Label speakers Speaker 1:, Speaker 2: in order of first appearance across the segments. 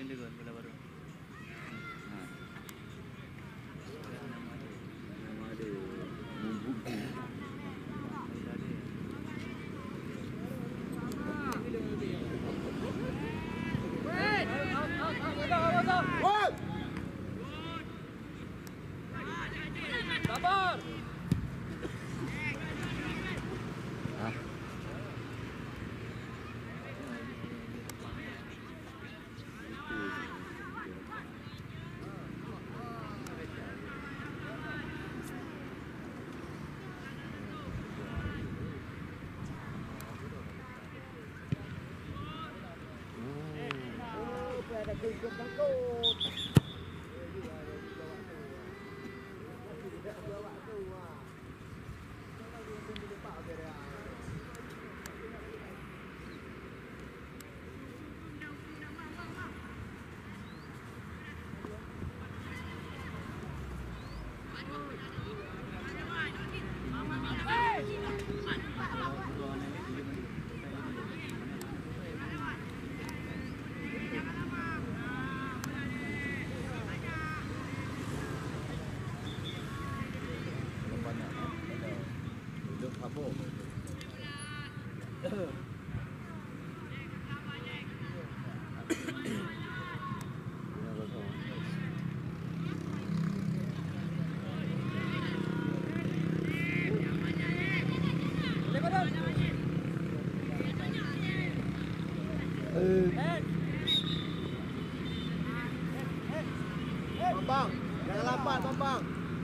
Speaker 1: dia gol bola baru.
Speaker 2: Nama dia Mubuki.
Speaker 3: Sabar.
Speaker 4: Bambang, jangan lambat Bambang.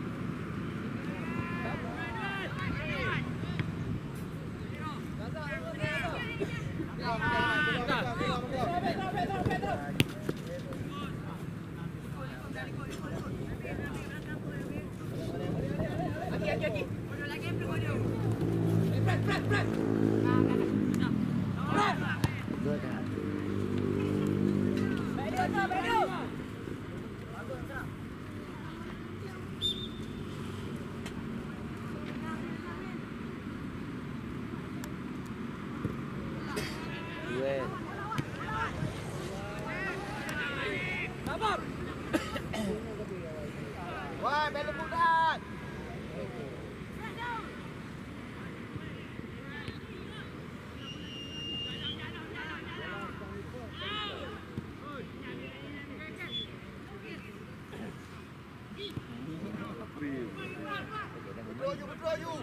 Speaker 4: Wah, bela budak. Betul you.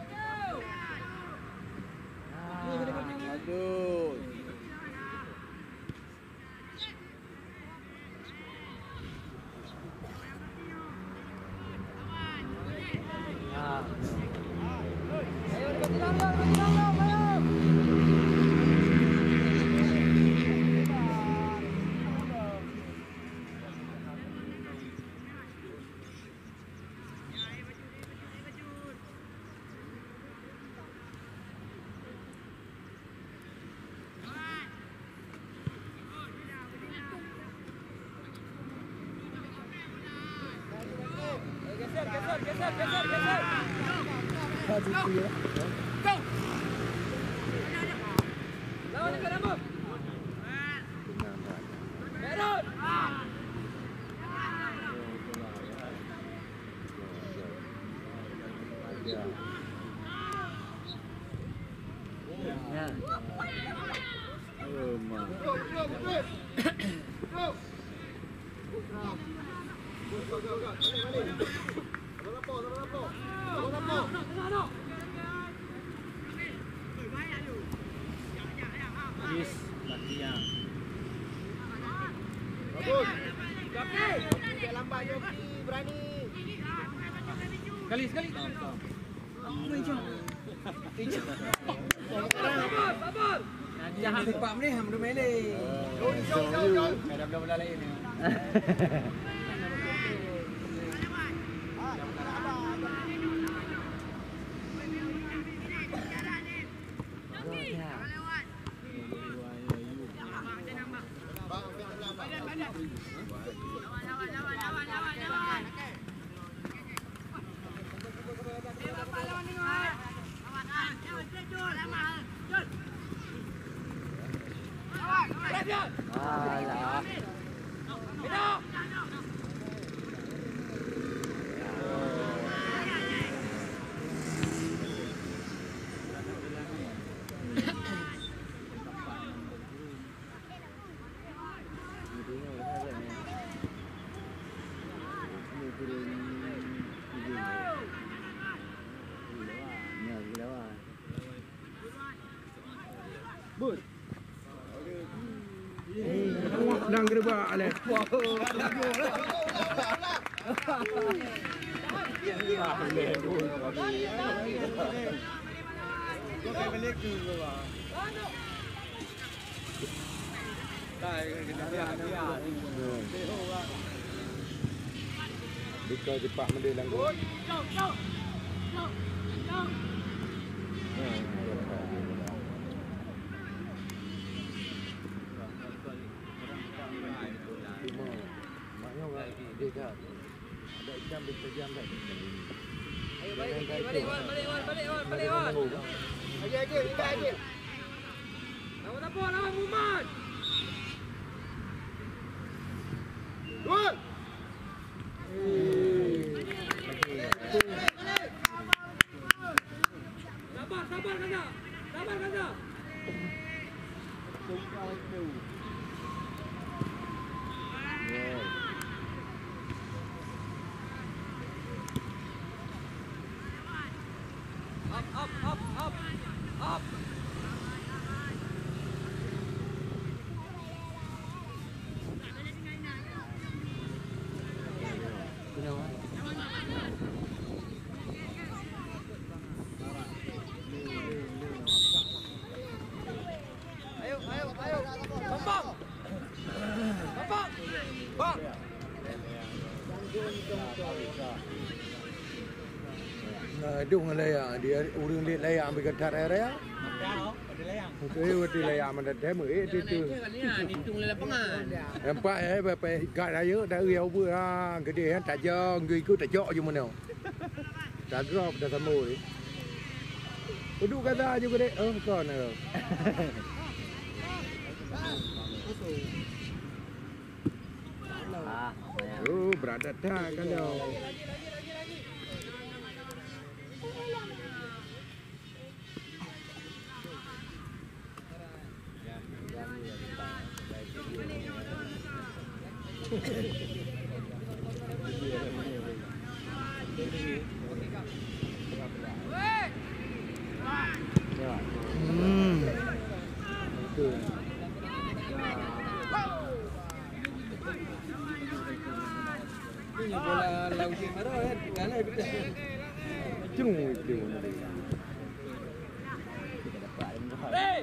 Speaker 4: Aduh. Geser. Go. Lawan ke dalam. Merot.
Speaker 2: Ya.
Speaker 1: Yes, lagi yang.
Speaker 4: Bagus. Joki. Jangan lambat Joki, berani.
Speaker 1: Sekali.
Speaker 3: Sabar.
Speaker 1: Jangan lupa ni ham dulu mele.
Speaker 4: Jom.
Speaker 1: Ada bola lain ni.
Speaker 2: Alah.
Speaker 5: Nang gerbak le.
Speaker 1: Kayak balik tu ke tak kena dia.
Speaker 5: Buka cepat mende langgo. Maknya orang dia dah ada jam berjam dah.
Speaker 3: Ayo balik Wan.
Speaker 4: Lagi, lagi.
Speaker 3: Lawan apa? Lawan Muhammad.
Speaker 4: Gol.
Speaker 3: Sabar Gaza. Up. Ayo. Bang.
Speaker 5: Dung layak dia urang dia layak ambil ketat area.
Speaker 1: Ada layang.
Speaker 5: Itu dia layak mana demo itu.
Speaker 1: Hitung le lapangan.
Speaker 5: Nampak apa kat raya dah riau apa ha gede kan tak jong ikut tak jok je mana. Tak drop dah sambung. Duduk kata je gede. Oh kon. Oh berada tak kalau.
Speaker 1: Ini bola langsung marah kan. Kalau
Speaker 5: Cung itu.
Speaker 3: Hey!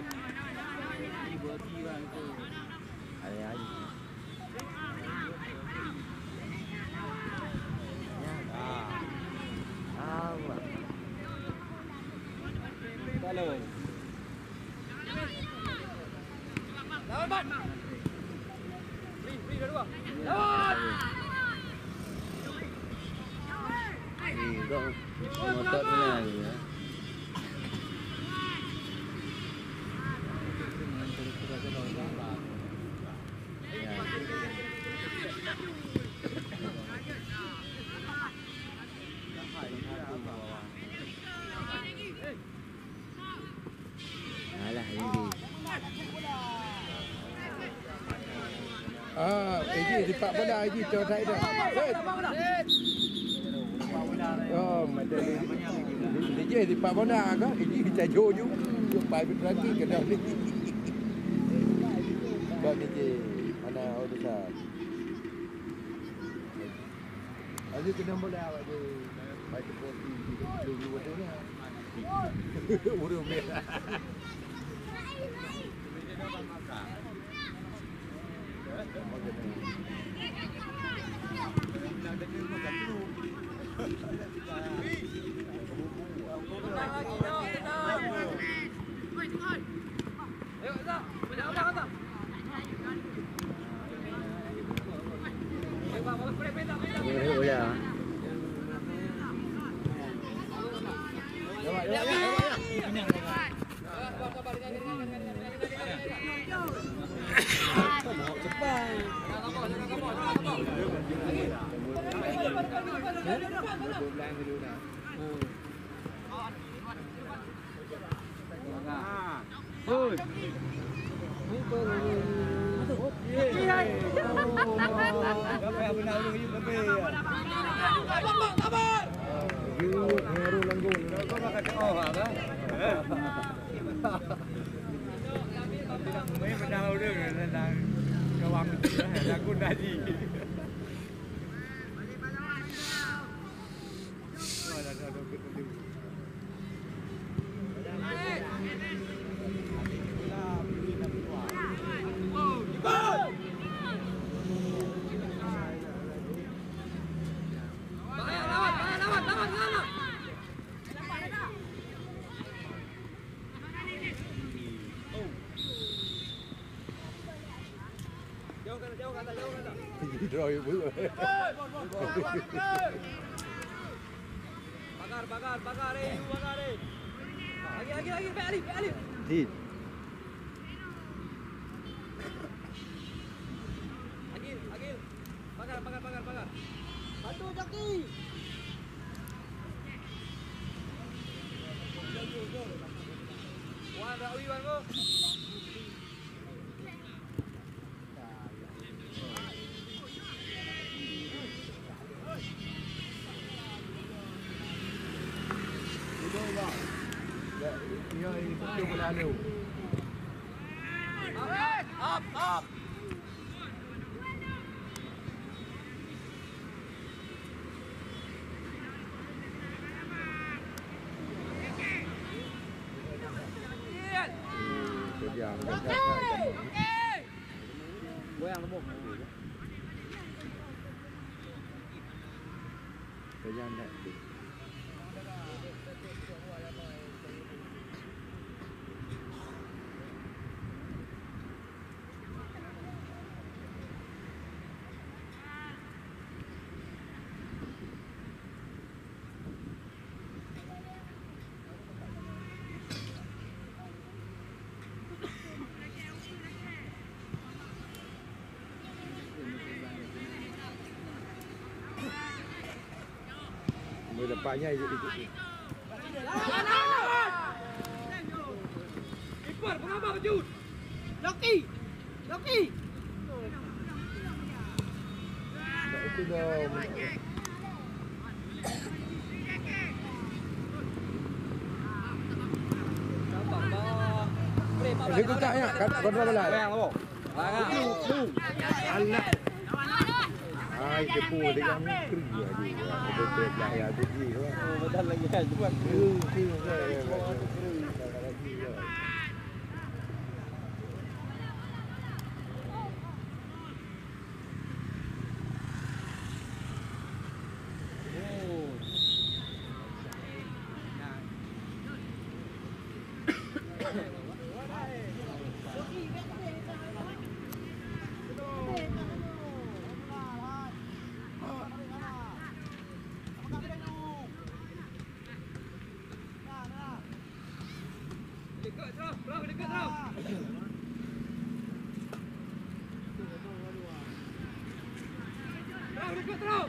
Speaker 1: kalau
Speaker 3: Lawan Bat. Free kedua. Lawan.
Speaker 2: Kau ngotot mana ni ya? Alah ini.
Speaker 5: Ini di Pak Bola ini coba saya dah. Oh, macam ni. Dia di Pak Bola kan? Ini kita jojo. Jumpa lagi kena ni. Buat dia mana urusan. Ada kena bola ada. Baik kopi dulu tu ni. Urung dia.
Speaker 3: Ayo, Gaza. Gaza. Ayo, Bang. Peta.
Speaker 2: Bola.
Speaker 1: mấy bên đâu được là
Speaker 5: gawang Lagun tadi. Rồi bữa
Speaker 3: Bakar đi, bakar đi. Lagi, balik.
Speaker 5: Thịt.
Speaker 3: Agil. Bakar.
Speaker 4: Bantu joki.
Speaker 3: Wan, Rawi, Wan go.
Speaker 5: Chưa có làm đâu.
Speaker 3: Up.
Speaker 5: Thời gian này. Mới dapatnya itu.
Speaker 3: Kiper, pengabang Jun.
Speaker 4: Joki.
Speaker 5: Itu dong. Dia kekaknya kan berapa belas? Anak. Ai cái pua đấy ăn cưng rồi đi. Tôi tuyệt đại là cái gì đó.
Speaker 1: Betul lagi kan buat.
Speaker 3: Dekat terus. Dekat terus.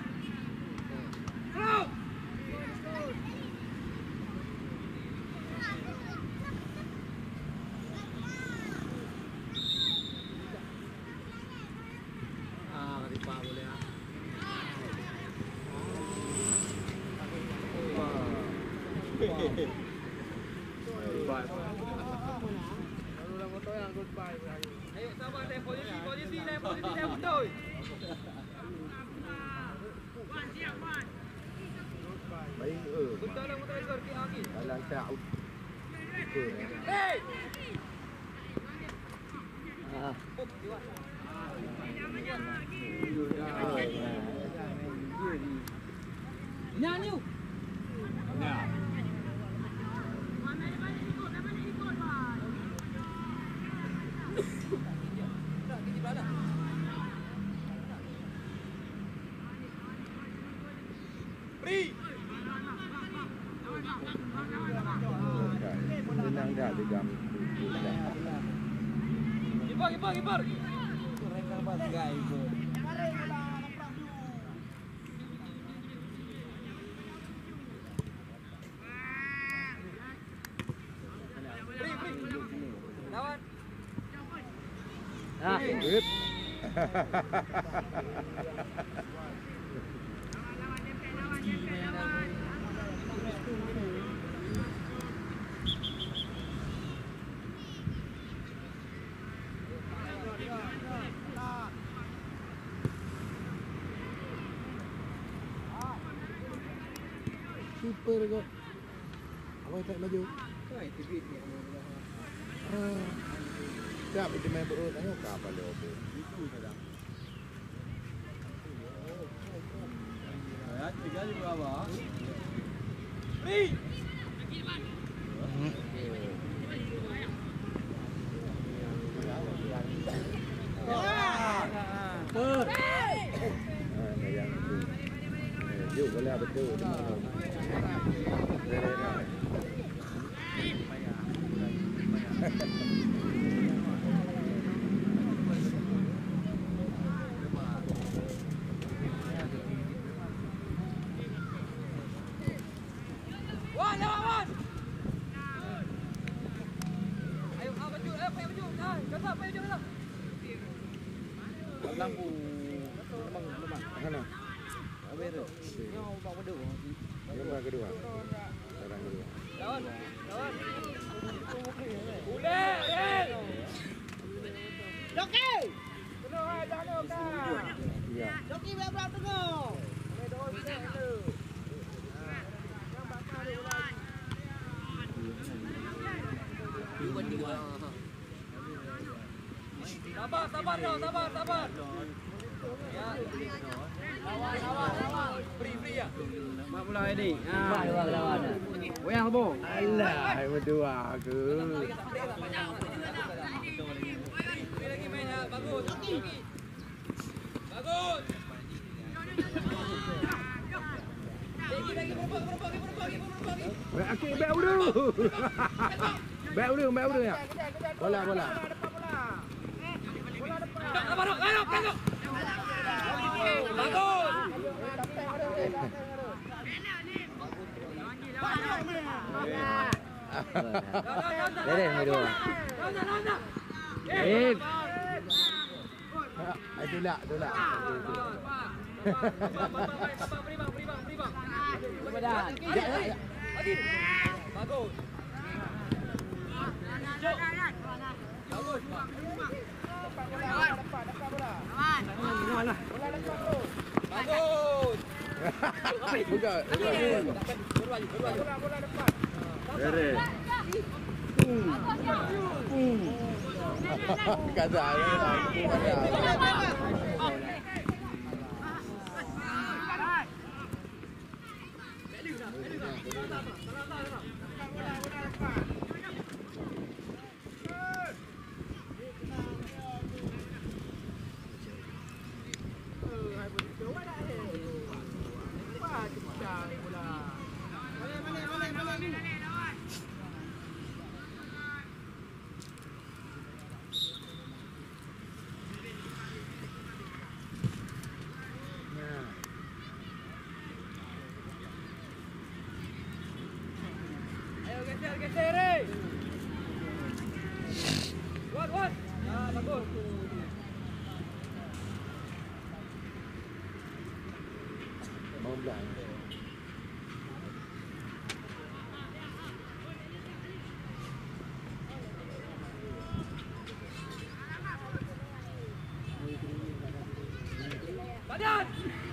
Speaker 3: Ayo sabar deh, posisi deh betul.
Speaker 5: Baik
Speaker 3: Betul lah motor ekor ke lagi.
Speaker 5: Dalam out.
Speaker 3: Hey! Nyanyi.
Speaker 5: Senang dah dia jam.
Speaker 3: Kiper.
Speaker 1: Mereka bagai itu.
Speaker 3: Lawan.
Speaker 5: Good. keeper kau. Awak tak maju.
Speaker 1: Kan TV ni.
Speaker 5: Tak betul main perut tengok apa dia tu.
Speaker 1: Itu saja. Ya, tiga di bawah.
Speaker 3: Free.
Speaker 5: Yang tu. Yuk boleh betul teman.
Speaker 3: Wan, lawan. Ayo, baju, pakai baju. Dah, cepat pakai baju dah.
Speaker 1: Lampu memang.
Speaker 5: Mana?
Speaker 1: Awet tu. Kau bawa dua.
Speaker 5: Gambar kedua. Sekarang kedua.
Speaker 3: Lawan. Boleh, Ren.
Speaker 4: Joki. Tengok hai dah nak kan.
Speaker 5: Ya.
Speaker 4: Joki berat tengok. Ada dua set tu.
Speaker 3: Sabar kau. Ya. Lawan. Free ya.
Speaker 1: Mak mulai ni. Lawan. Wayang apa?
Speaker 5: Alah, berdua ke.
Speaker 3: Free lagi main ya. Bagus. Bagus. Lagi berbagi.
Speaker 5: Okey, back dulu. Back dulu ya. Bola.
Speaker 3: Sabar. Ayo. Bagus.
Speaker 2: Beres ni dua.
Speaker 5: Itulah.
Speaker 3: Sabar, beri bang. Adil. Bagus. Bagus. Bagus.
Speaker 5: Buka.
Speaker 3: Bola depan.
Speaker 5: Beres. Kata
Speaker 3: Geser. Kuat. Ah, bagus.
Speaker 5: mau belang.
Speaker 3: Badan.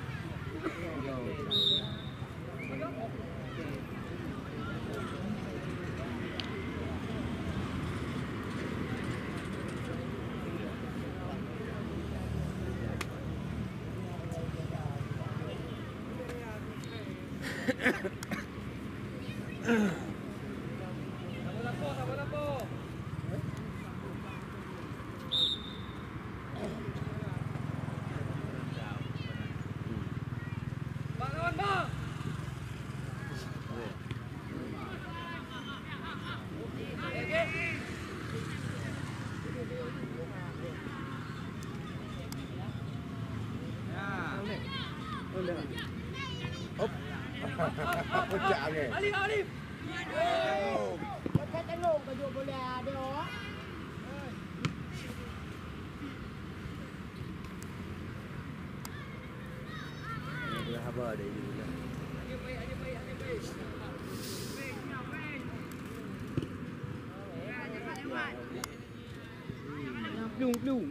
Speaker 3: Sabar lampu. Bang lawan bang. Okey.
Speaker 5: Pecah ke?
Speaker 3: Alif.
Speaker 4: Kau tengok baju bola dia.
Speaker 2: Dia habar dia juga.
Speaker 3: Aje baik.
Speaker 1: Plung.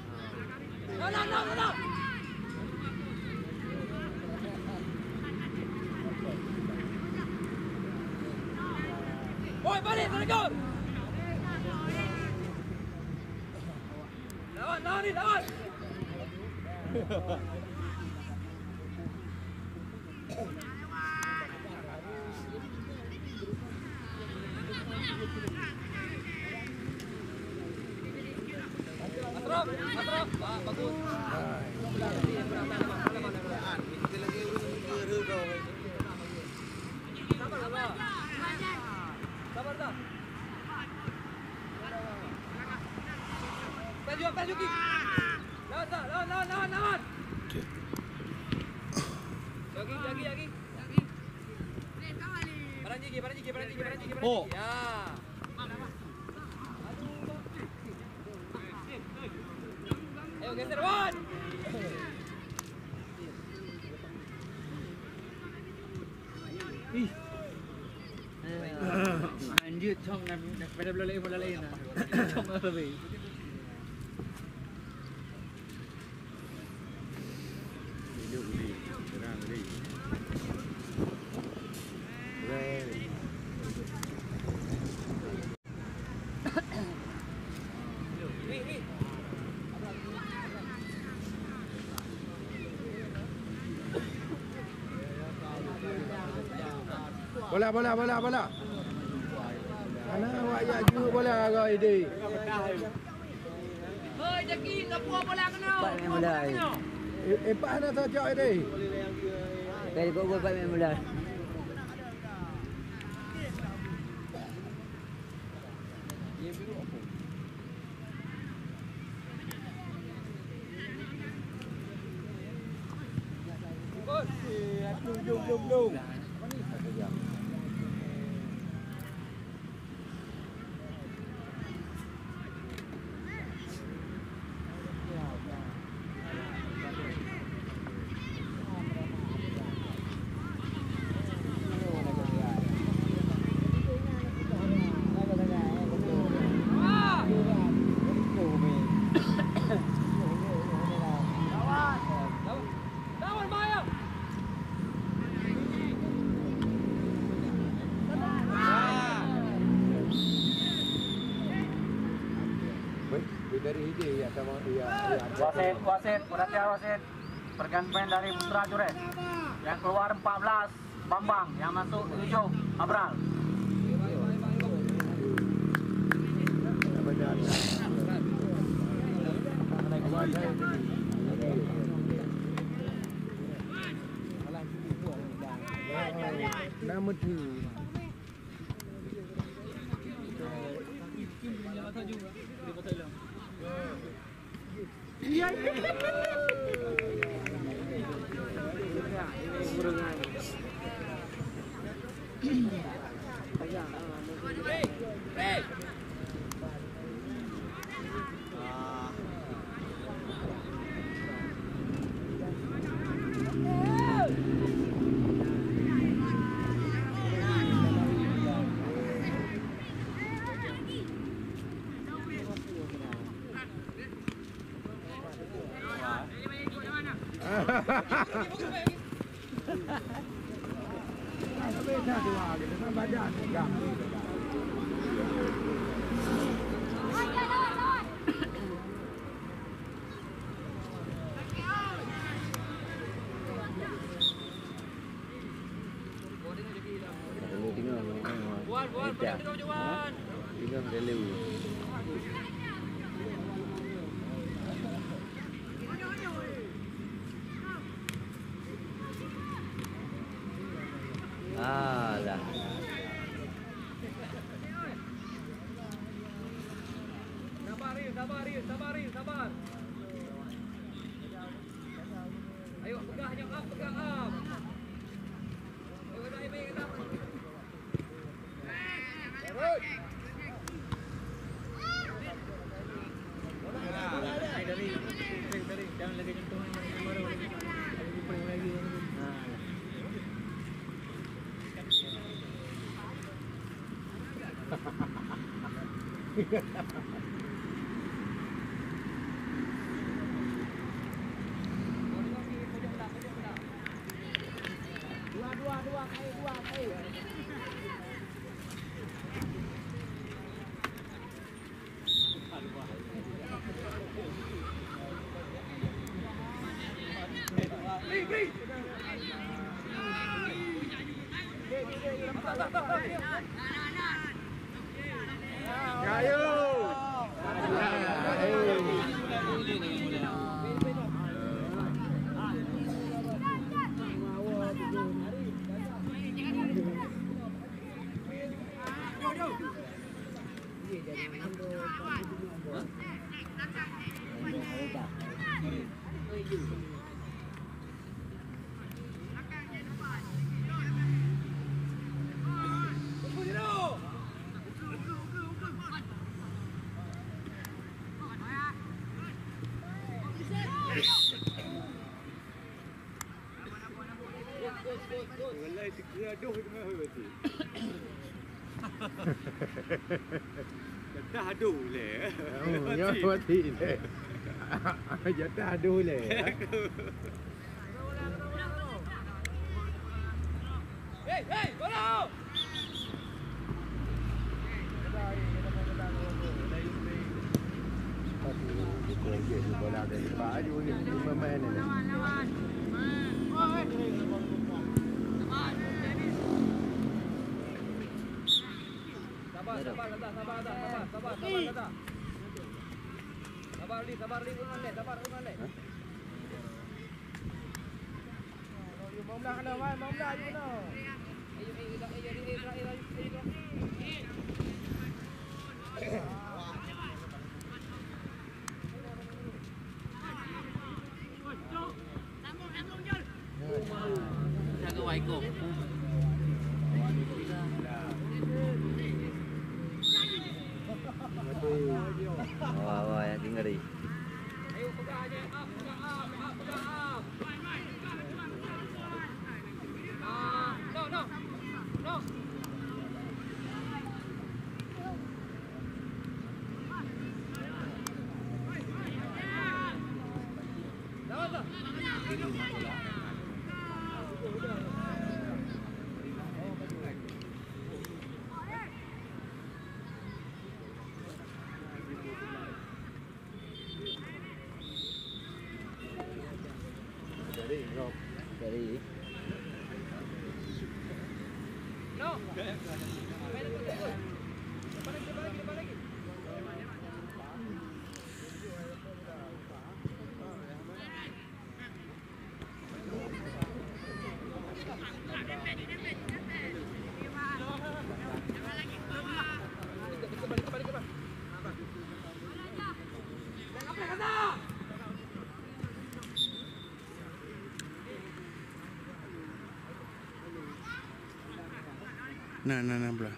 Speaker 3: No. Boy, balik, tegur. Lawan ni, lawan. Asraf, bagus. Sabar dah. Tajuk ki. Lawan. Lagi. Paranji. Oh. Ya. Ayo geser, Wan.
Speaker 1: Anjir, chong pada bola lain lah. Chong lebih.
Speaker 5: Bola. Mana awak ya juga bola kau ini.
Speaker 3: Hoi, Jaki, kapur bola kena.
Speaker 2: Pak main bola.
Speaker 5: Pak nak tajak ini.
Speaker 2: Kali gol Pak main bola.
Speaker 5: Jom.
Speaker 3: Lawan Maya.
Speaker 5: Dari ide ya sama dia.
Speaker 4: Wasit, perhatian wasit. Pergantian dari Putra Jures. Yang keluar 14 Bambang, yang masuk 7 Abral.
Speaker 5: Nama tu.
Speaker 2: Tengok relu. Alah.
Speaker 3: Sabar. Ayo pegang up. Dari jangan lagi nyentuh baru lagi paling lagi. Dua.
Speaker 1: Dah aduh le.
Speaker 5: Ya mati le. Ya dah aduh le.
Speaker 3: Hey, bola!
Speaker 5: Bola dari baju ni main ni.
Speaker 3: Sabar, Li.
Speaker 1: Mau belah kena, mau belah je kena.
Speaker 3: Jaga Waiko.
Speaker 2: Wah, yang tinggal ni.
Speaker 3: Ayo pegang aja, pegang up. No.
Speaker 2: Dari.
Speaker 3: No. Depan lagi.
Speaker 5: Nah belah.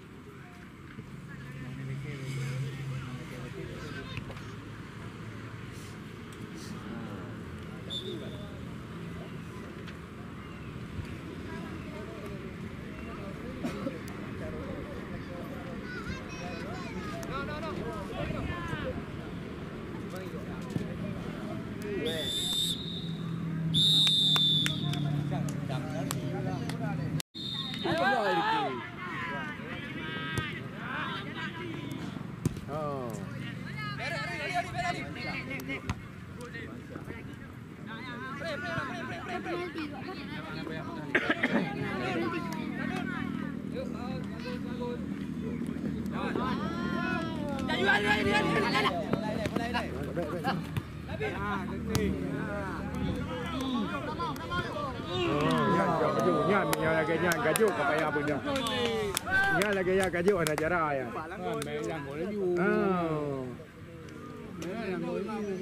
Speaker 5: Nya lagi nya gajuk kau payah benda. Nya lagi ya gajuk anak cara ya.
Speaker 1: Yang boleh ju. Yang boleh ju.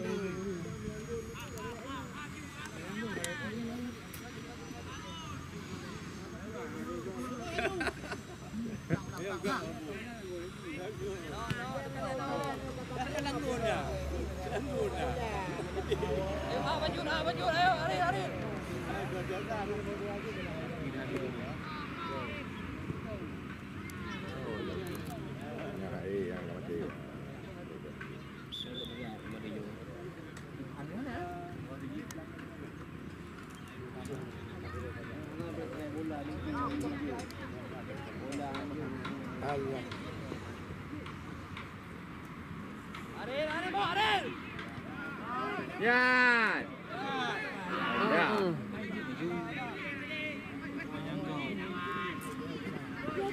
Speaker 3: Maju, ayo, hari.
Speaker 5: Allah.
Speaker 3: Aril, bawa Aril.
Speaker 2: Ya. Ya.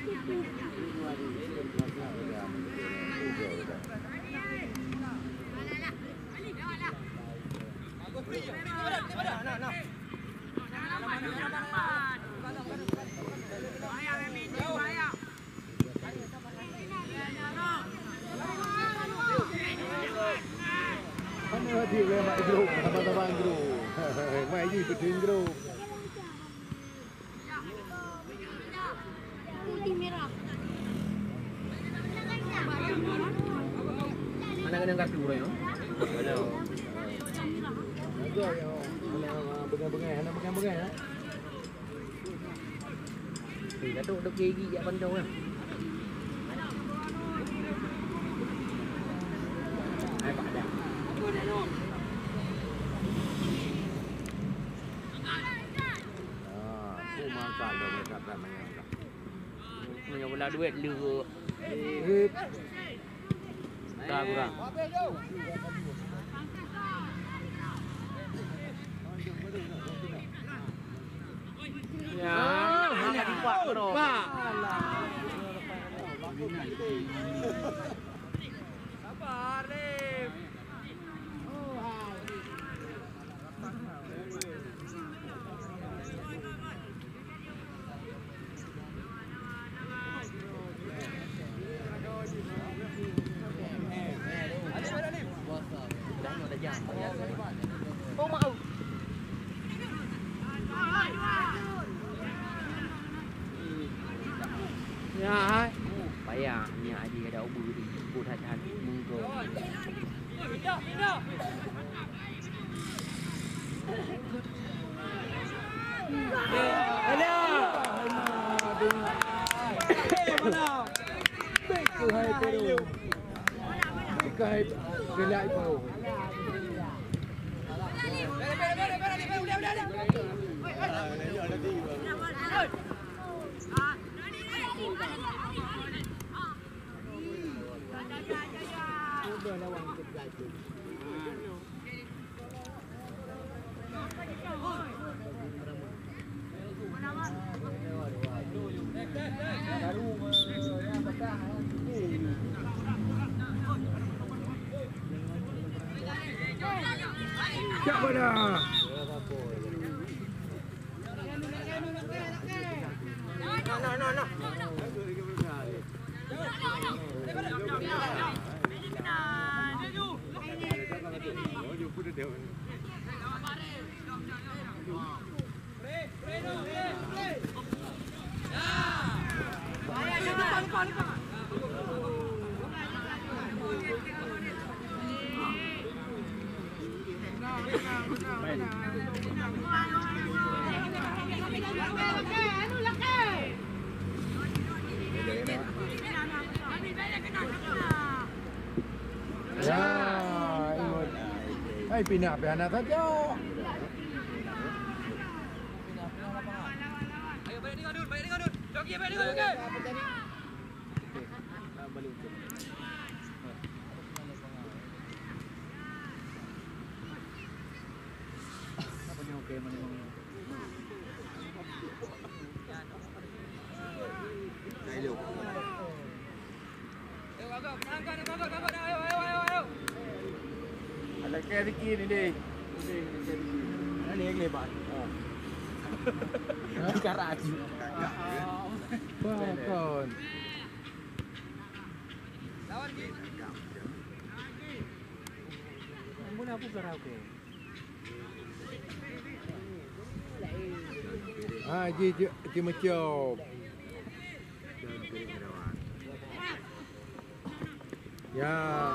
Speaker 5: Nanti dia mak di grup, teman-teman grup. Mai je ke grup.
Speaker 6: Putih merah.
Speaker 2: Mana kena kartu orang tu? Ada.
Speaker 5: Ada yang bengai-bengai, nak bengai-bengai ah.
Speaker 2: Datuk dok gigi jak pandau lah. Hai Pak Dah.
Speaker 5: Aku makan dah dekat ramai.
Speaker 2: Punya bola duit lu. Dah kurang. Ya, hanya dibuat bro.
Speaker 3: Sabar, Lim.
Speaker 2: Dah jam. Oh maaf. Ya hai. Payah ni adik ada ubur di ubur hatan mungko.
Speaker 3: Pindah, pindah.
Speaker 5: Ada. Mana? Baik tu hai tu. Kai gelai tu. Siapa dah? Ya, ikut. Hai pindah anak saja.
Speaker 3: Ayo balik dengan Dun, balik dengan Dun. Jogi, balik dengan Jogi. Ayo agak, menangkan, agak. Ayo.
Speaker 5: Ada keriki ni deh. Ini yang lebat.
Speaker 2: Karaji.
Speaker 5: Bakon.
Speaker 3: Lawan Ki.
Speaker 2: Mula apa karaoke?
Speaker 5: Ah, je macam. Ya.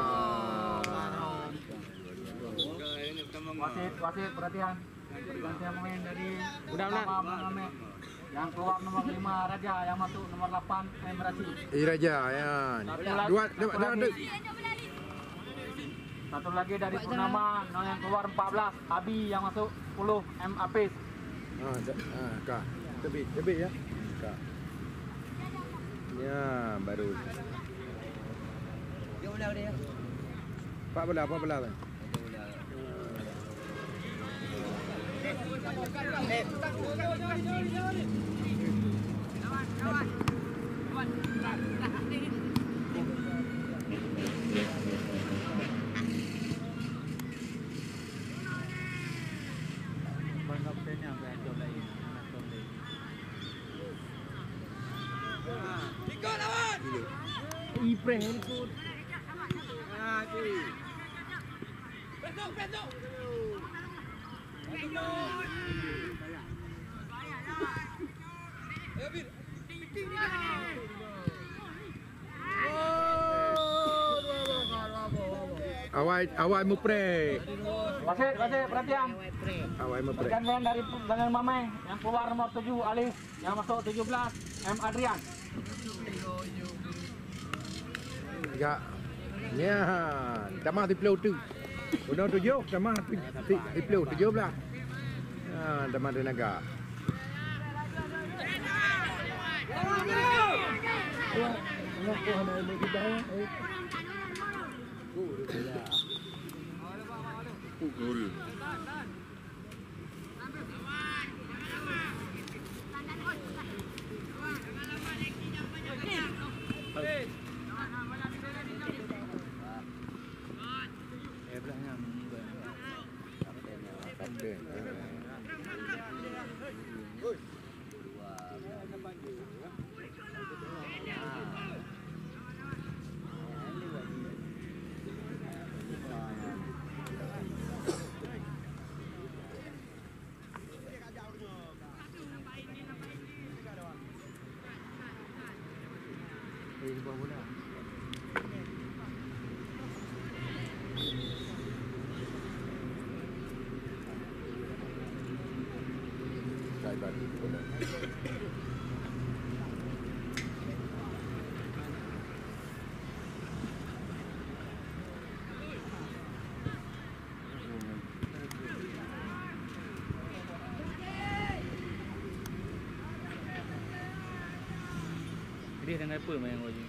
Speaker 4: Wasit perhatian. Gantian pemain dari
Speaker 2: Udah.
Speaker 4: yang keluar nomor 5 Raja, yang masuk nomor 8 Emerasi.
Speaker 5: Raja ya. Dua.
Speaker 4: Satu lagi dari Purnama yang keluar 14 Abi, yang masuk 10 M Apis.
Speaker 5: Kak. Tebik ya. Kak. Ya, baru.
Speaker 2: Dia bola dia.
Speaker 5: Pak bola kan?
Speaker 3: Ikut lawan.
Speaker 2: Ibrahim ikut.
Speaker 3: Besok
Speaker 5: Awai mepre.
Speaker 4: Wasit, perhatian.
Speaker 5: Awai mepre.
Speaker 4: Pergantian dari dengan Mamai yang keluar nomor 7 Alif, yang masuk 17 M Adrian.
Speaker 5: Ya. Ya. Tamah di pelu tu. Udah 7, tamah di pelu 17. Ah, tamah di naga.
Speaker 3: Dia dengan apa main wajib?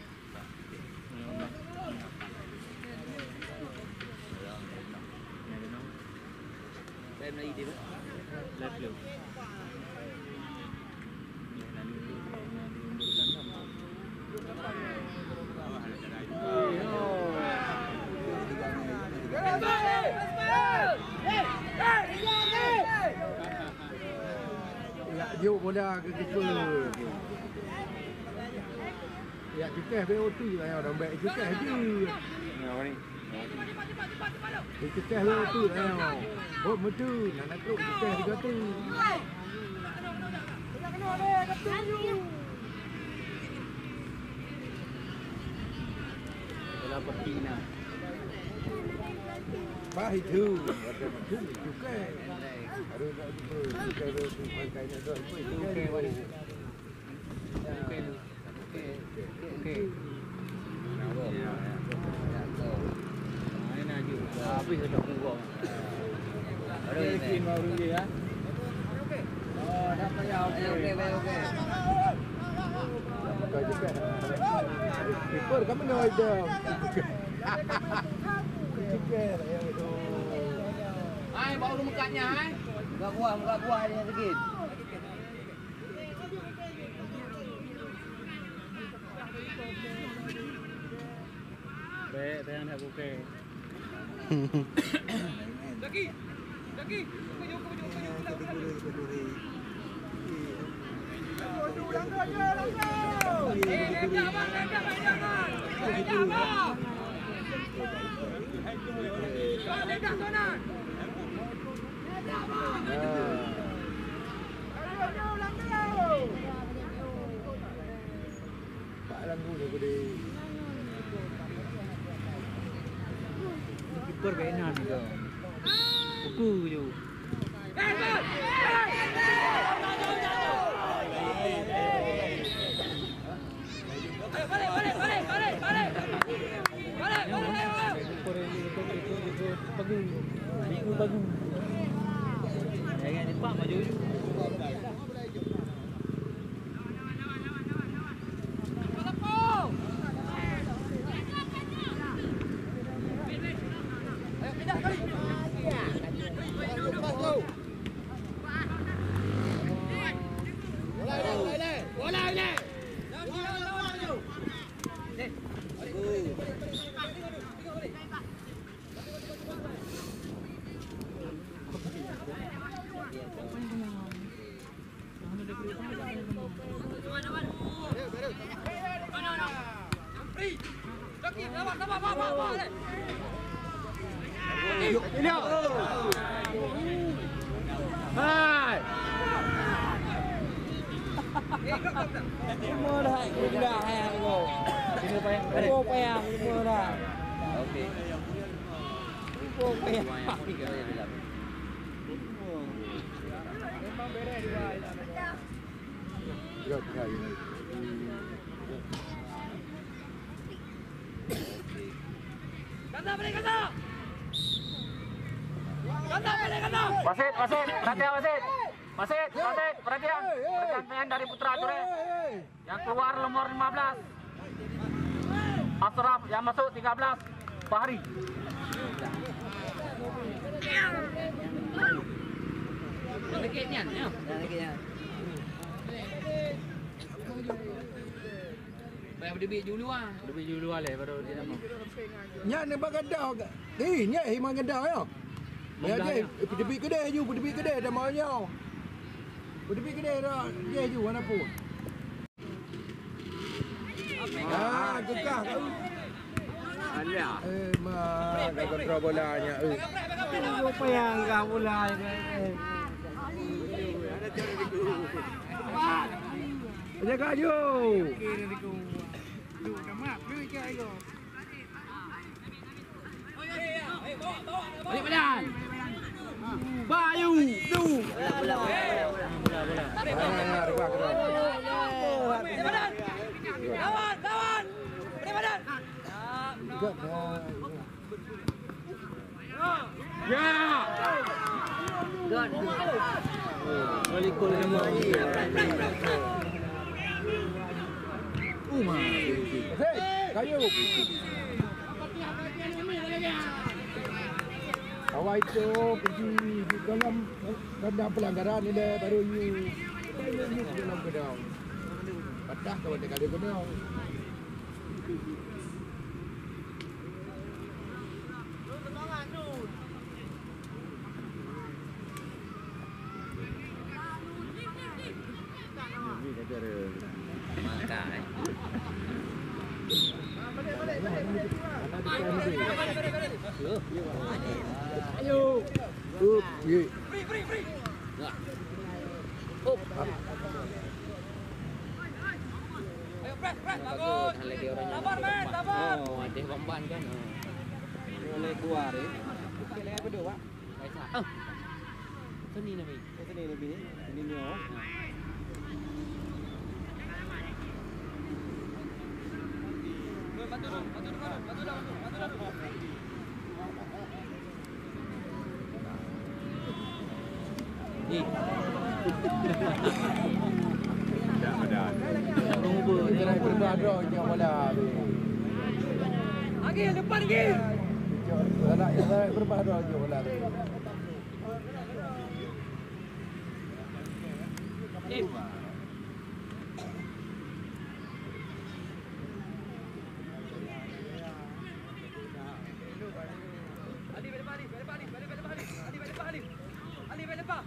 Speaker 3: Saya nak ide tu. Left blue.
Speaker 5: Yuk bola ke keeper. Ya cukai BOT lah yang orang baik cukai je.
Speaker 3: Apa ni?
Speaker 5: Cukai BOT lah yang. Oh betul, nak teruk cukai juga tu.
Speaker 2: Bola peti nak.
Speaker 5: Baik tu. Ada betul cukai. Ada tak cukai. Cukai BOT pakai nak tu. Cukai wali. Cukai tu. Okey.
Speaker 2: Kenapa? Ya. Ini nak ju. Habis dah kurang. Ada ni.
Speaker 3: Baru dia ya.
Speaker 2: Oh, dah payah. Okey.
Speaker 5: Pakai cukai. Keeper kamu nak ada. Cukai lah yang itu.
Speaker 2: Hai, bawa lu mekatnya, hai. Muka buah dia sikit.
Speaker 3: Baik, saya nak buka. Daki.
Speaker 5: Pak Langgu ni boleh.
Speaker 2: Keeper benar juga. Buku je.
Speaker 3: Bagus.
Speaker 2: Jangan depan maju.
Speaker 5: Hai.
Speaker 1: Semua dah dah hang go. Go payang semua dah.
Speaker 2: Okey.
Speaker 1: Go payang.
Speaker 5: Yok ya.
Speaker 3: Kata balik kata. Kata balik kata.
Speaker 4: Wasit, perhatian wasit. Wasit, perhatian. Pergantian dari Putra Jure. Yang keluar nomor 15. Asraf, yang masuk 13. Fahri.
Speaker 2: Dekatnya, ya. Dekatnya. Bayar berdebit dulu ah. Berdebit dulu lah baru dia nak.
Speaker 5: Nya ni bagadau. Nya himang gadau ya. Ya je, pergi kedai ju, pergi kedai dah maunya. Pergi kedai dah, dia ju mana pun. Ah, gekah kau.
Speaker 2: Ada.
Speaker 5: Mah, kau kontrol bolanya.
Speaker 1: Go payang kau bola.
Speaker 5: Jaga ju.
Speaker 2: Balik badan.
Speaker 1: Bayu, tu.
Speaker 3: Lawan. Balik badan.
Speaker 5: Ya.
Speaker 2: God.
Speaker 5: Balik kol semua. Hei, kayu. Awak itu pergi di dalam pelanggaran ini baru you dalam gedung. Padah kau dekat gedung.
Speaker 2: Makan.
Speaker 5: Ayo. Ye.
Speaker 3: Free. Ayo press, bagus. Sabar, men, sabar.
Speaker 2: Oh, ada bomban kan.
Speaker 1: Boleh keluar ni. Kita berdua, Pak.
Speaker 2: Baik. Oh. Sini Nabi.
Speaker 1: Sini lebih ni. Ini ni oh.
Speaker 3: Bantu dah.
Speaker 5: Kita berdoa yang bola.
Speaker 3: Lagi depan lagi.
Speaker 5: Ada berdoa yang bola.
Speaker 3: Ali balik depan.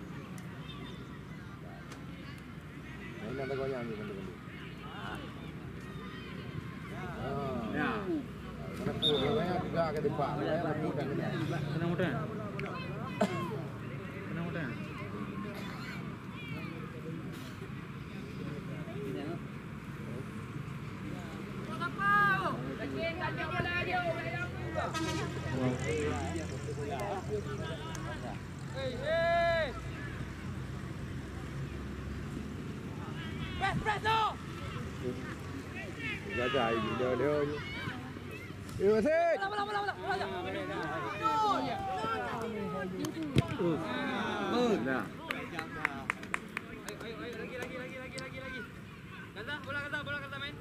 Speaker 5: Ini ada goyang ni benda-benda.
Speaker 2: Ya.
Speaker 5: Mana pun dia juga ke depan. Dia bukan.
Speaker 2: Senang mudah.
Speaker 3: Press tu.
Speaker 5: Jaga dia. Eh, wasit.
Speaker 3: Bola.
Speaker 2: Nah.
Speaker 3: Ayo, lagi. Bola kata main.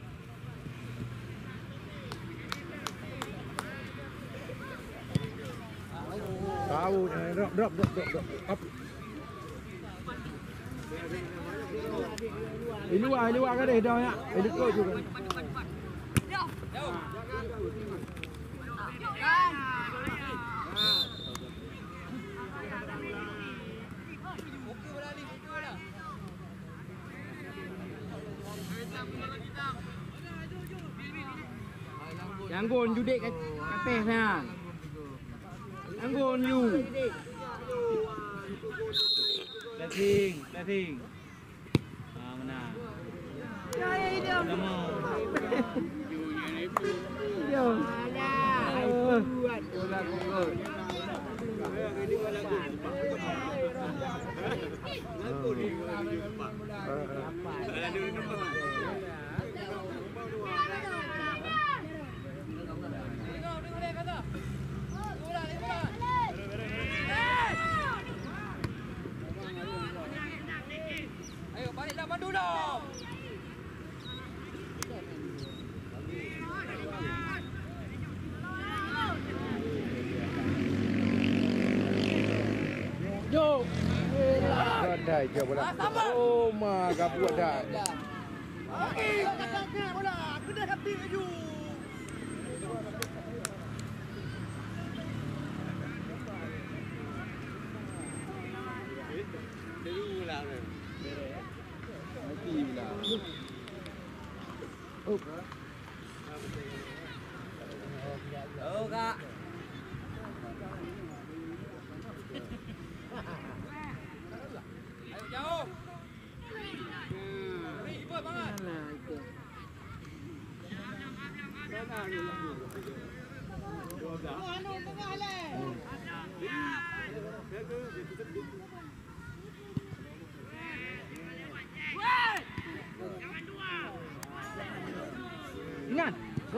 Speaker 5: Tahu drop. Up. Di luar kan dah ya. Dekat juga.
Speaker 1: Yang gon judek kat pes kan. pun you. Letting. Menang. Nama. Yo. Buat bola gol.
Speaker 3: Ayo baliklah pandu dah.
Speaker 1: Yo.
Speaker 5: Gadai je bola. Oh ma buat dah.
Speaker 3: Okey. Bola. Kena happy laju. Oh kak. Ayo jauh. Beri ikut banget.
Speaker 1: Ingat.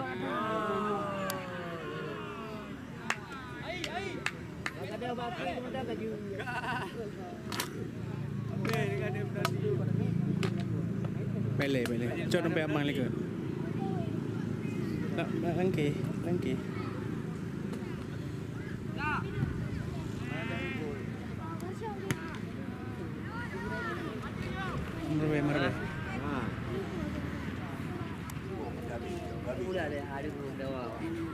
Speaker 3: Ai.
Speaker 1: Ada batu ada baju.
Speaker 6: Balik. Cok sampai aman lagi. Tak langkih. Merebih.
Speaker 2: Pula dia ada dawa.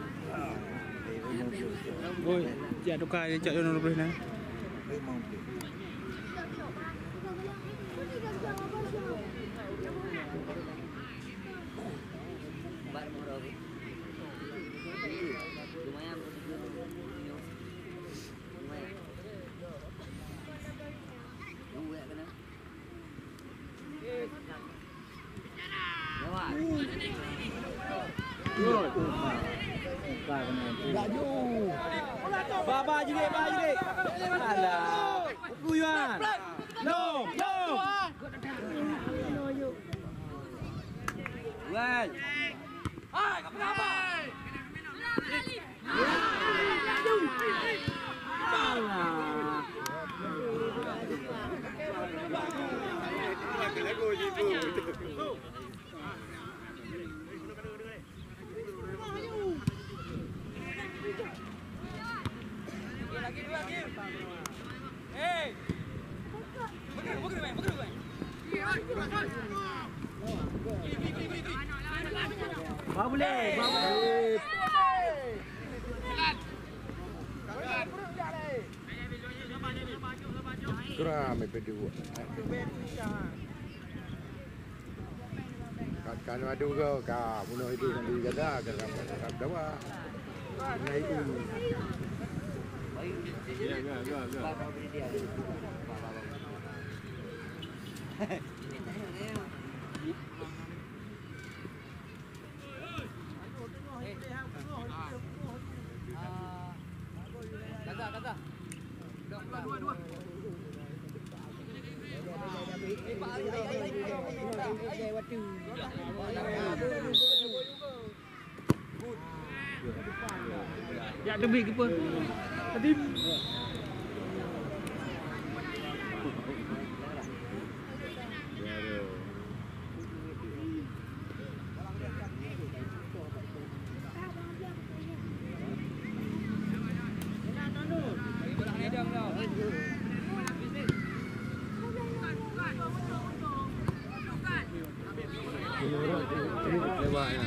Speaker 6: Oi, dia tukar dia cak dono lebih nah.
Speaker 2: Bar murah. Lumayan. Dua kena. Lewat.
Speaker 1: Laju. Baba juga. Alah. Guyuan. No.
Speaker 2: Well.
Speaker 3: Hai, kau kenapa? Lagi dua game. Hey. Bukan.
Speaker 1: Boleh.
Speaker 5: Geram pedua. Kan ada ke ka bunuh itu nanti kata ke dawa. Naik ini.
Speaker 3: Kata. Dua.
Speaker 6: Ya demi ke pun. Tadi
Speaker 5: Lewatnya.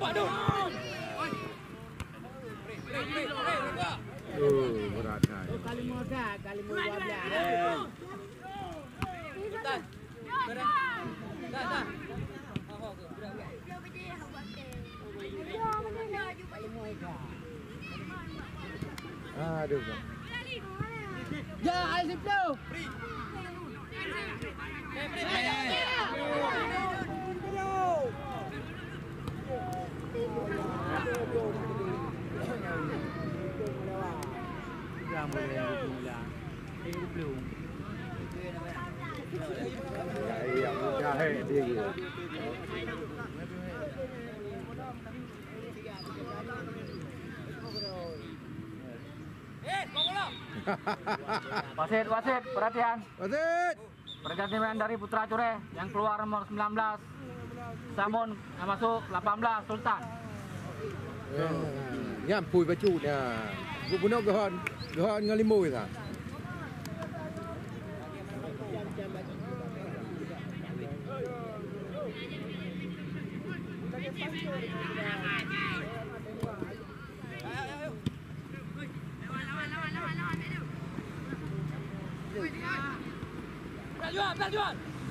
Speaker 5: berat kan.
Speaker 1: Kali muda, kali muda.
Speaker 3: Dah.
Speaker 5: Aduh.
Speaker 1: Ya, Alif tu.
Speaker 2: Dah boleh pula. Ini belum.
Speaker 5: Yang jahit dia.
Speaker 4: Wasit, perhatian.
Speaker 5: Wasit.
Speaker 4: Pergantian dari Putra Core yang keluar nomor 19. Samun yang masuk 18 Sultan.
Speaker 5: Yang pui baju dia. Gua bunuh gahon dengan limau itu.
Speaker 3: Jual.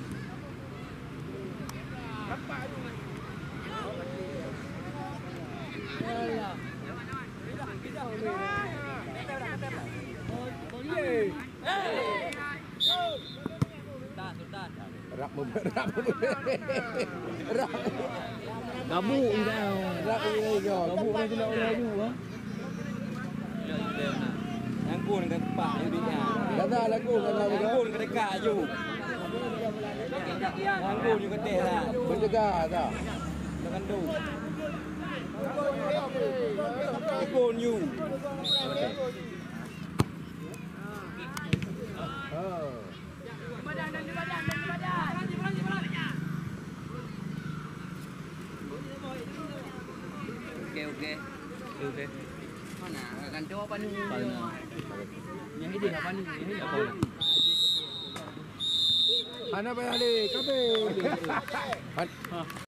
Speaker 3: Sultan.
Speaker 5: Rak.
Speaker 2: Gabu kau.
Speaker 5: Rak ini kau.
Speaker 2: Gabu nak kena laju ah.
Speaker 1: Yang pun kat pak ni dia.
Speaker 5: Kata lagu
Speaker 1: Yang pun kat dekat je. Yang pun juga teh lah.
Speaker 5: Berjaga tak?
Speaker 1: Jangan tu. Pun you.
Speaker 2: Okey. Mana akan coba apa ni? Yang ini apa ni? Ini apa?
Speaker 5: Ana bayar le, kabe.